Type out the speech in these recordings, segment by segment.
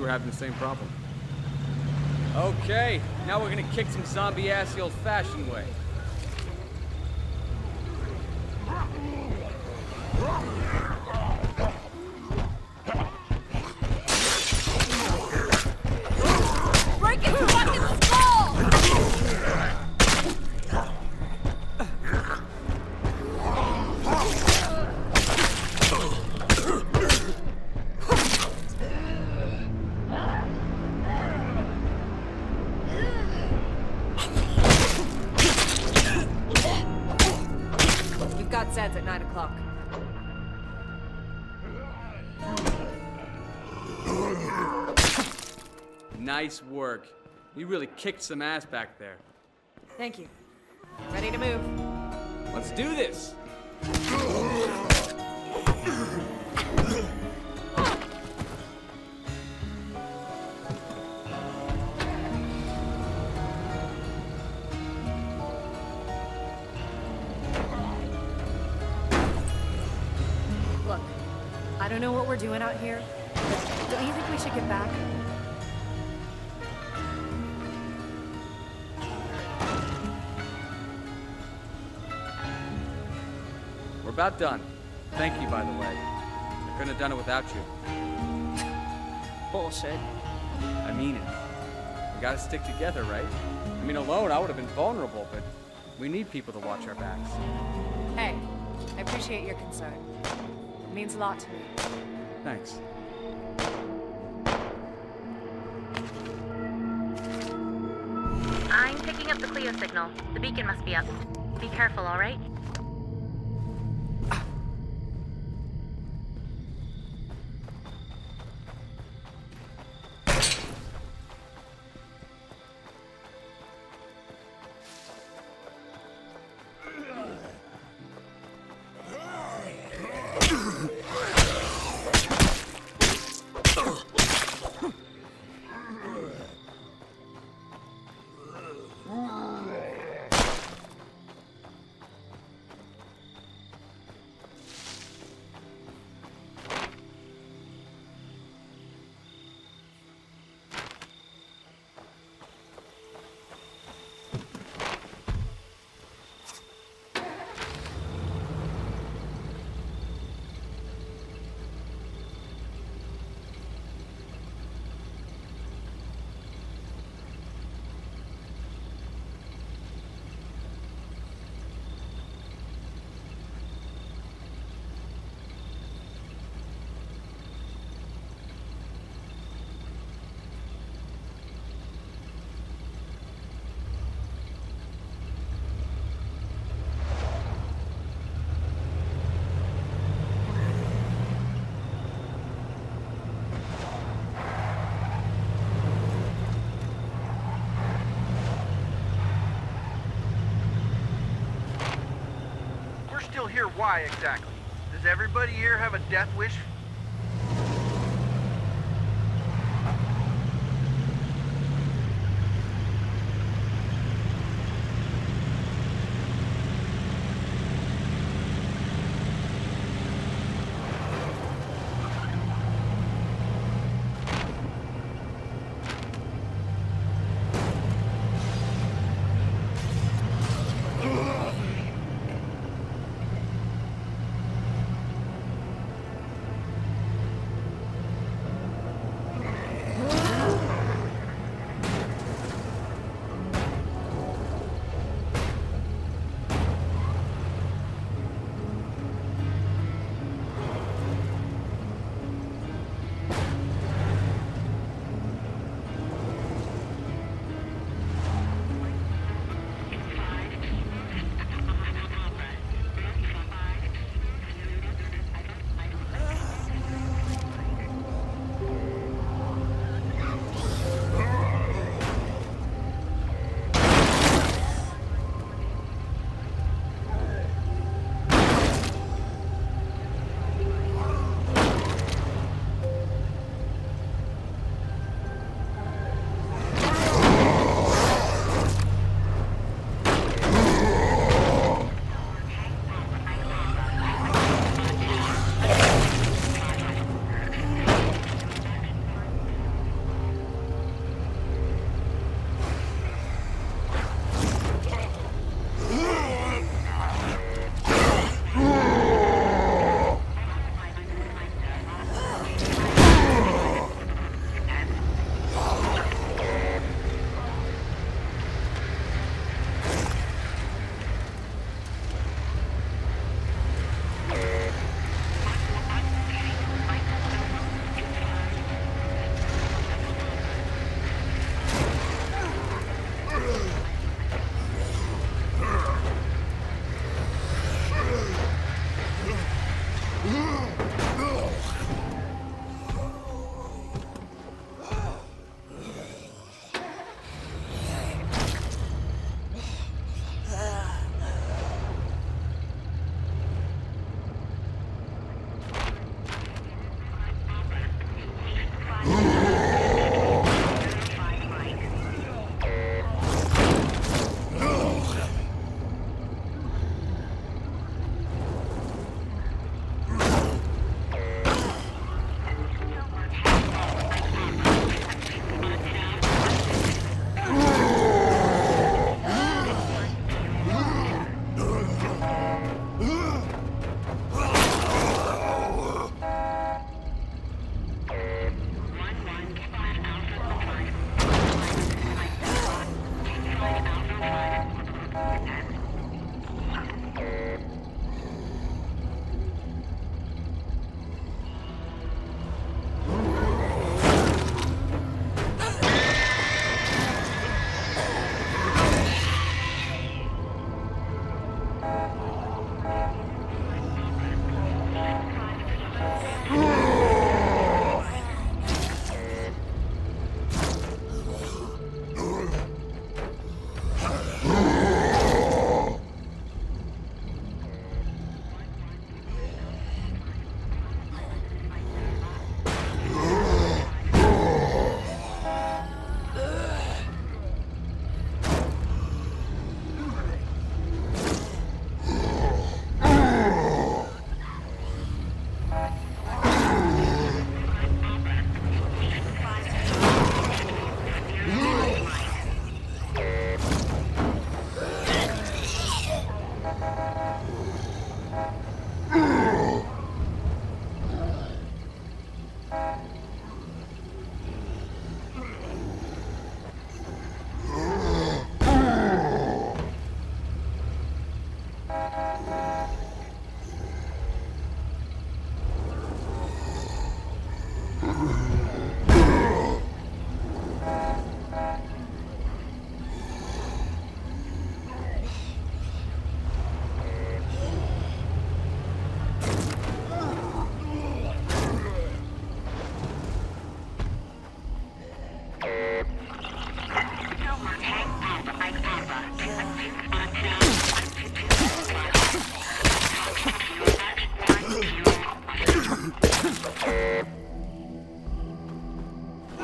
were having the same problem. Okay, now we're gonna kick some zombie ass the old-fashioned way. Break his fucking skull! You've got Zeds at 9 o'clock. Nice work. You really kicked some ass back there. Thank you. Ready to move. Let's do this! Look, I don't know what we're doing out here, but don't you think we should get back? We're about done. Thank you, by the way. I couldn't have done it without you. Bullshit. I mean it. We gotta stick together, right? I mean, alone I would have been vulnerable, but we need people to watch our backs. Hey, I appreciate your concern. It means a lot to me. Thanks. I'm picking up the Cleo signal. The beacon must be up. Be careful, all right? Still here, why exactly? Does everybody here have a death wish?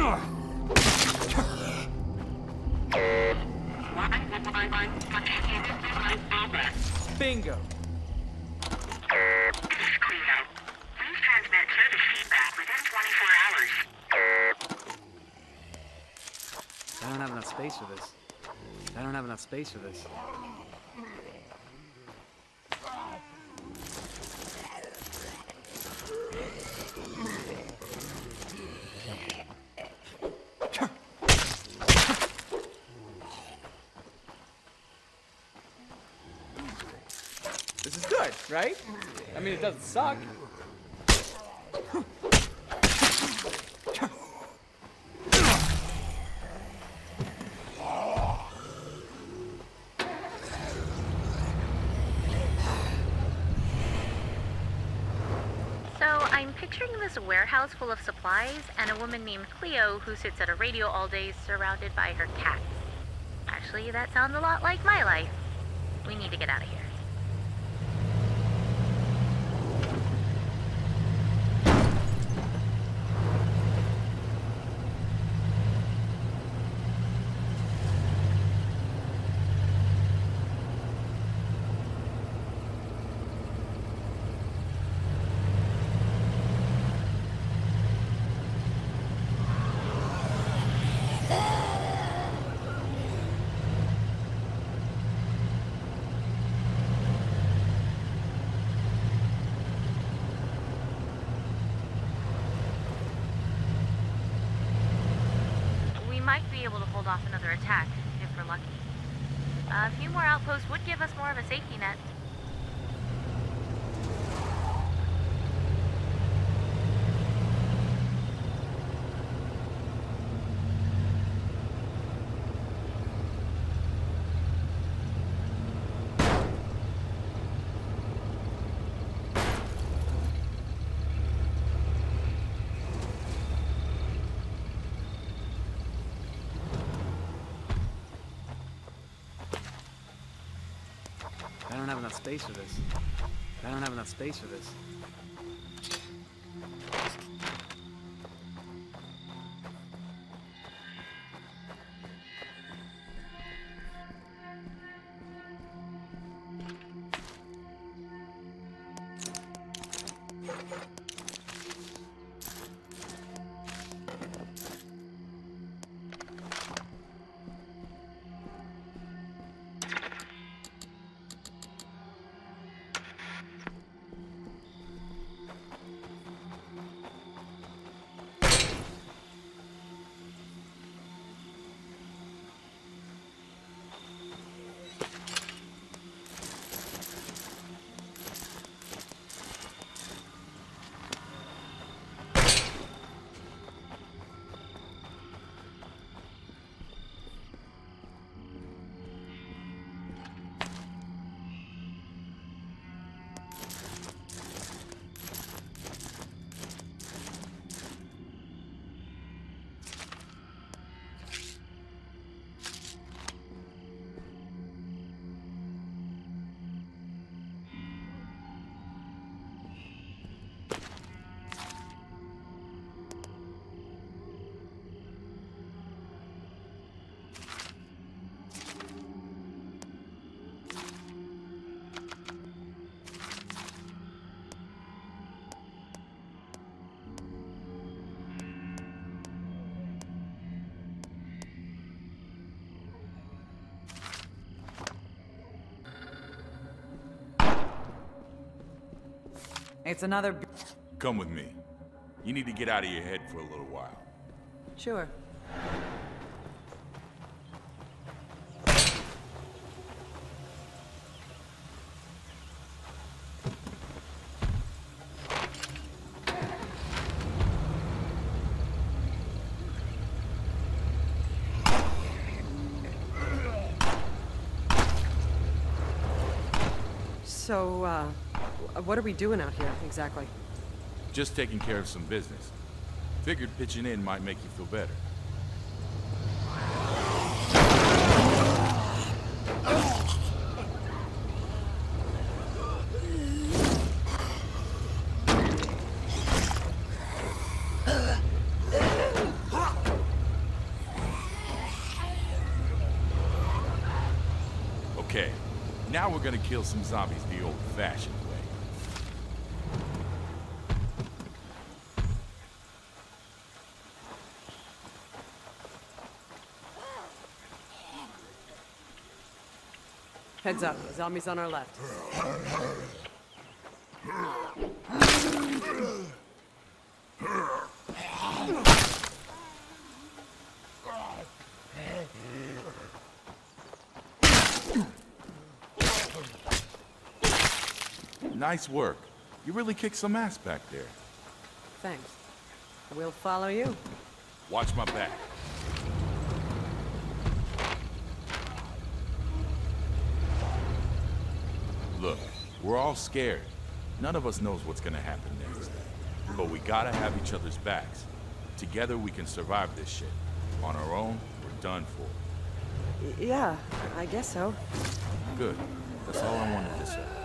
Bingo. Please transmit service feedback within 24 hours. I don't have enough space for this. I don't have enough space for this. This is good, right? I mean, it doesn't suck. So I'm picturing this warehouse full of supplies and a woman named Cleo who sits at a radio all day surrounded by her cats. Actually, that sounds a lot like my life. We need to get out of here. We might be able to hold off another attack, if we're lucky. A few more outposts would give us more of a safety net. I don't have enough space for this. I don't have enough space for this. It's another... Come with me. You need to get out of your head for a little while. Sure. So, what are we doing out here, exactly? Just taking care of some business. Figured pitching in might make you feel better. Okay, now we're gonna kill some zombies the old-fashioned way. Heads up, zombies on our left. Nice work. You really kicked some ass back there. Thanks. We'll follow you. Watch my back. Look, we're all scared. None of us knows what's gonna happen next. But we gotta have each other's backs. Together we can survive this shit. On our own, we're done for. Yeah, I guess so. Good. That's all I wanted to say.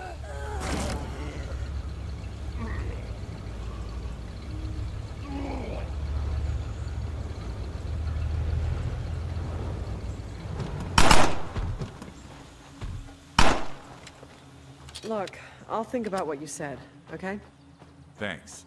Look, I'll think about what you said, okay? Thanks.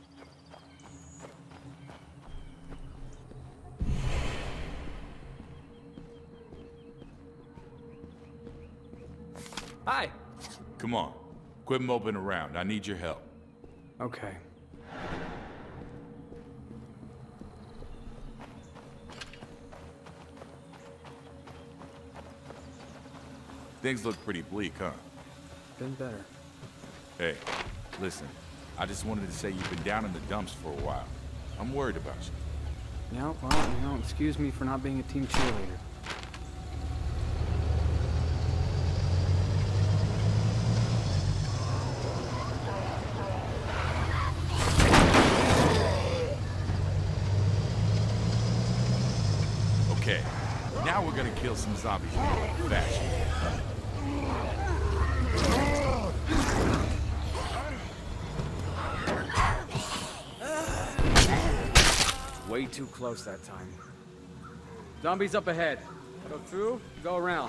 Hi. Come on. Quit moping around. I need your help. Okay. Things look pretty bleak, huh? Been better. Hey, listen. I just wanted to say you've been down in the dumps for a while. I'm worried about you. Yeah, well, excuse me for not being a team cheerleader. Okay, now we're gonna kill some zombies in the old fashion. Way too close that time. Zombies up ahead. Go through, go around.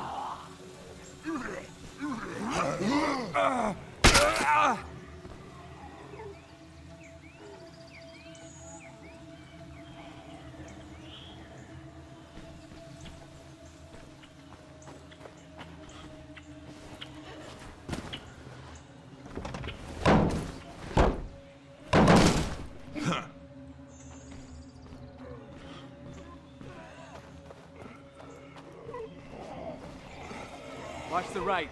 Watch the right.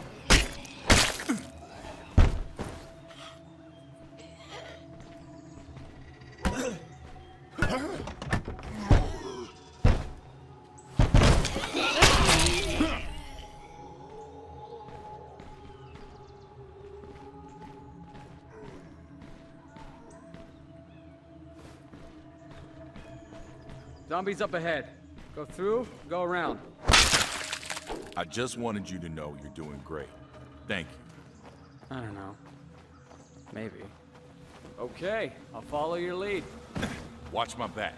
Zombies up ahead. Go through, go around. I just wanted you to know you're doing great. Thank you. I don't know. Maybe. Okay, I'll follow your lead. Watch my back.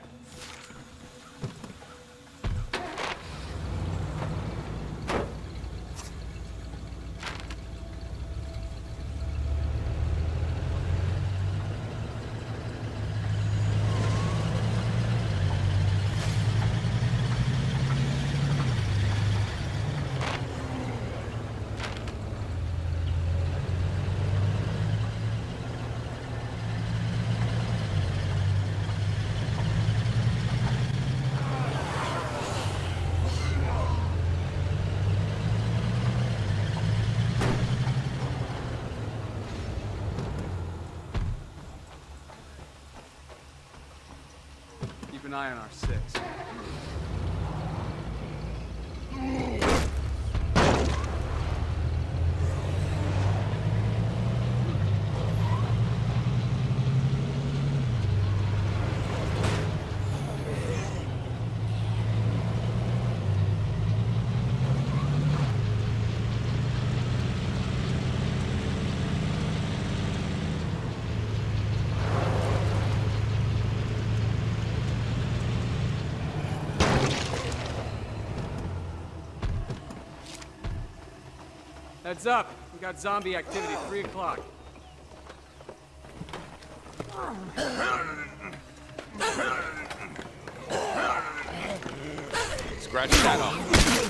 Keep an eye on our six. Heads up. We got zombie activity, 3 o'clock. Scratch that off.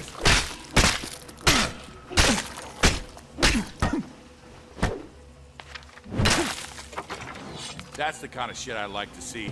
That's the kind of shit I like to see.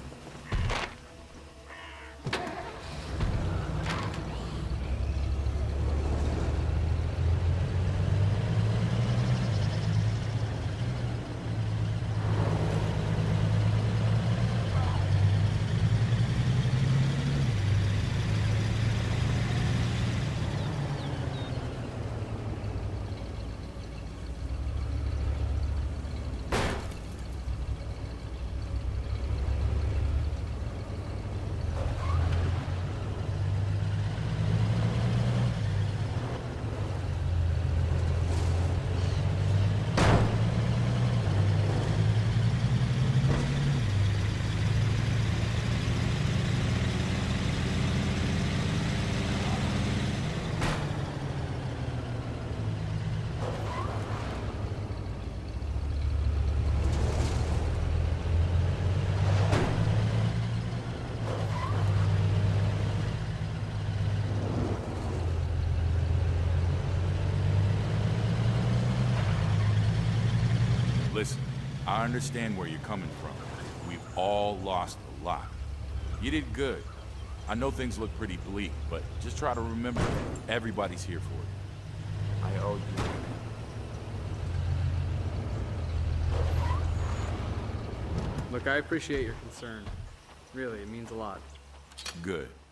Listen, I understand where you're coming from. We've all lost a lot. You did good. I know things look pretty bleak, but just try to remember everybody's here for you. I owe you. Look, I appreciate your concern. Really, it means a lot. Good.